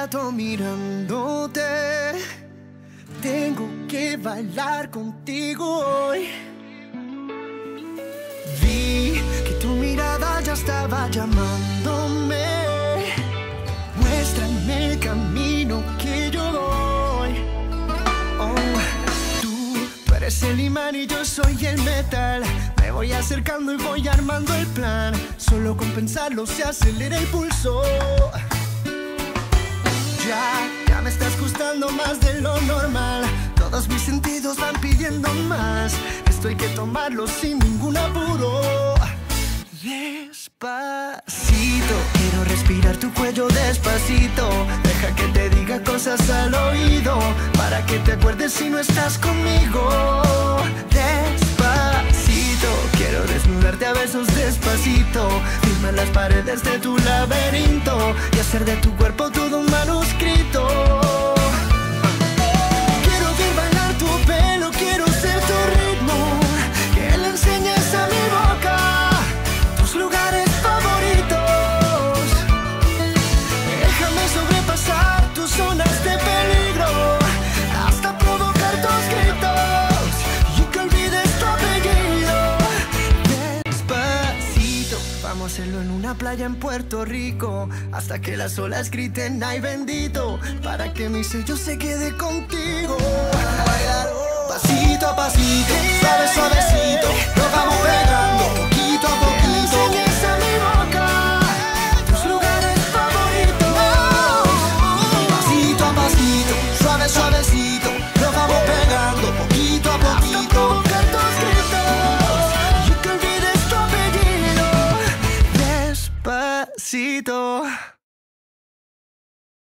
rato mirándote. Tengo que bailar contigo hoy. Vi que tu mirada ya estaba llamándome. Muéstrame el camino que yo voy. Oh, tú eres el imán y yo soy el metal. Me voy acercando y voy armando el plan. Solo con pensarlo se acelera el pulso. Ya me estás gustando más de lo normal. Todos mis sentidos van pidiendo más. Esto hay que tomarlo sin ningún apuro. Despacito, quiero respirar tu cuello despacito. Deja que te diga cosas al oído, para que te acuerdes si no estás conmigo. Despacito, quiero desnudarte a besos despacito. Firma las paredes de tu laberinto y hacer de tu cuerpo todo un manuscrito. Quiero ver bailar tu pelo, quiero ser tu ritmo. Que le enseñes a mi boca tus lugares favoritos. Déjame sobrepasar tus zonas de peligro, hasta provocar tus gritos y que olvides tu apellido. Despacito, vamos a hacerlo en una playa en Puerto Rico, hasta que las olas griten ay bendito, para que mi sello se quede contigo. Pasito a pasito, suave suavecito,